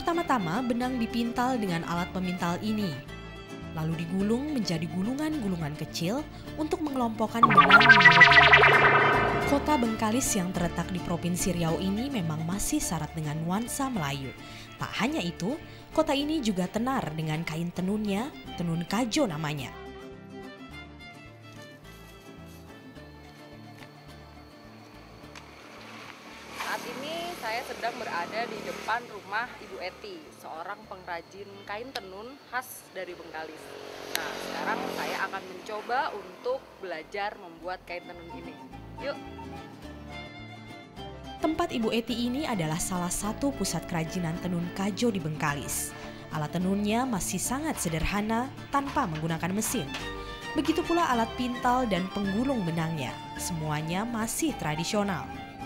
Pertama-tama benang dipintal dengan alat pemintal ini. Lalu digulung menjadi gulungan-gulungan kecil untuk mengelompokkan benang menurut. Kota Bengkalis yang terletak di Provinsi Riau ini memang masih syarat dengan nuansa Melayu. Tak hanya itu, kota ini juga tenar dengan kain tenunnya, tenun kajo namanya. Saat ini saya sedang berada di depan rumah Ibu Eti, seorang pengrajin kain tenun khas dari Bengkalis. Nah, sekarang saya akan mencoba untuk belajar membuat kain tenun ini. Yuk! Tempat Ibu Eti ini adalah salah satu pusat kerajinan tenun kajo di Bengkalis. Alat tenunnya masih sangat sederhana tanpa menggunakan mesin. Begitu pula alat pintal dan penggulung benangnya, semuanya masih tradisional.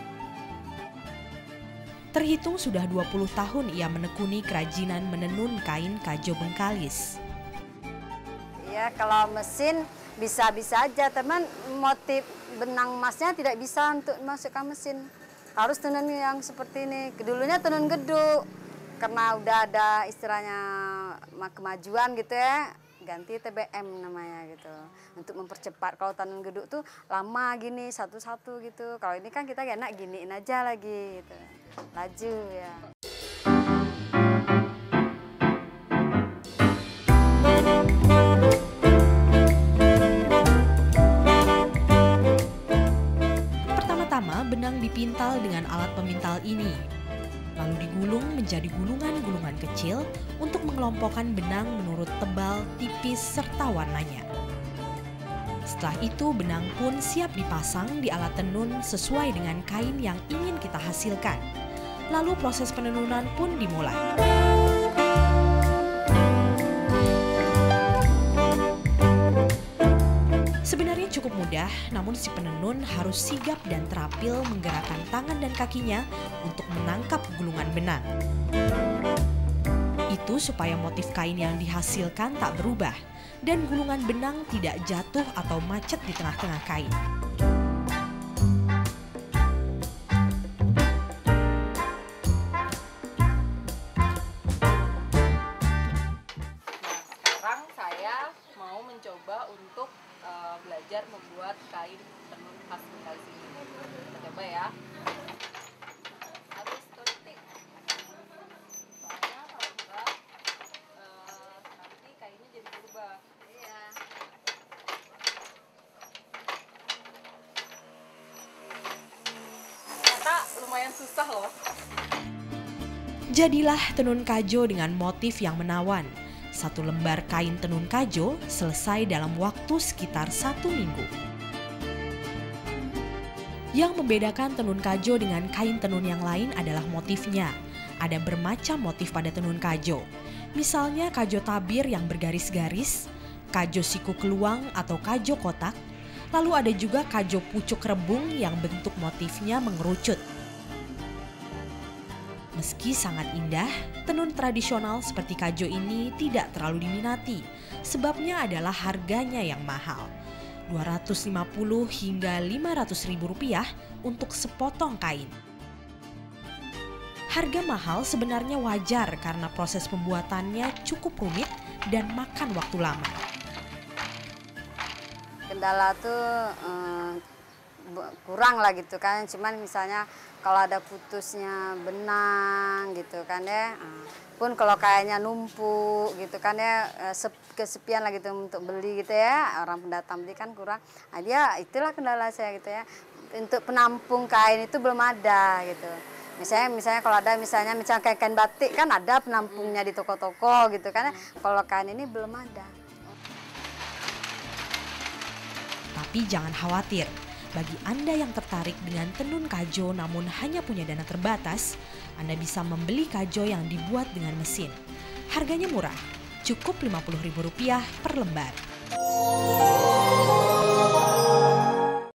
Terhitung sudah 20 tahun ia menekuni kerajinan menenun kain kajo Bengkalis. Ya, kalau mesin bisa-bisa aja, teman, motif benang emasnya tidak bisa untuk masukkan mesin. Harus tenun yang seperti ini. Dulunya tenun geduk, karena udah ada istilahnya kemajuan gitu ya, ganti TBM namanya gitu. Untuk mempercepat, kalau tenun geduk tuh lama gini, satu-satu gitu. Kalau ini kan kita enak giniin aja lagi gitu. Laju ya. Pertama-tama benang dipintal dengan alat pemintal ini. Lalu digulung menjadi gulungan-gulungan kecil untuk mengelompokkan benang menurut tebal, tipis, serta warnanya. Setelah itu benang pun siap dipasang di alat tenun sesuai dengan kain yang ingin kita hasilkan. Lalu proses penenunan pun dimulai. Sebenarnya cukup mudah, namun si penenun harus sigap dan terampil menggerakkan tangan dan kakinya untuk menangkap gulungan benang. Itu supaya motif kain yang dihasilkan tak berubah dan gulungan benang tidak jatuh atau macet di tengah-tengah kain. Sekarang saya mau mencoba untuk belajar membuat kain tenun khas Bengkalis ini. Kita coba ya. Habis tutik. Soalnya kalau enggak nanti kainnya jadi berubah. Iya. Ternyata lumayan susah loh. Jadilah tenun kajo dengan motif yang menawan. Satu lembar kain tenun kajo selesai dalam waktu sekitar 1 minggu. Yang membedakan tenun kajo dengan kain tenun yang lain adalah motifnya. Ada bermacam motif pada tenun kajo. Misalnya kajo tabir yang bergaris-garis, kajo siku keluang atau kajo kotak, lalu ada juga kajo pucuk rebung yang bentuk motifnya mengerucut. Meski sangat indah, tenun tradisional seperti kajo ini tidak terlalu diminati. Sebabnya adalah harganya yang mahal. Rp250 hingga Rp500.000 untuk sepotong kain. Harga mahal sebenarnya wajar karena proses pembuatannya cukup rumit dan makan waktu lama. Kendala tuh kurang lah gitu kan, cuman misalnya kalau ada putusnya benang gitu kan ya, pun kalau kayaknya numpuk gitu kan ya, kesepian lah gitu untuk beli gitu ya, orang pendatang beli kan kurang. Nah, dia itulah kendala saya gitu ya, untuk penampung kain itu belum ada gitu. Misalnya kalau ada misalnya kain batik kan ada penampungnya di toko-toko gitu kan ya, kalau kain ini belum ada. Tapi jangan khawatir. Bagi Anda yang tertarik dengan tenun kajo namun hanya punya dana terbatas, Anda bisa membeli kajo yang dibuat dengan mesin. Harganya murah, cukup Rp50.000 per lembar.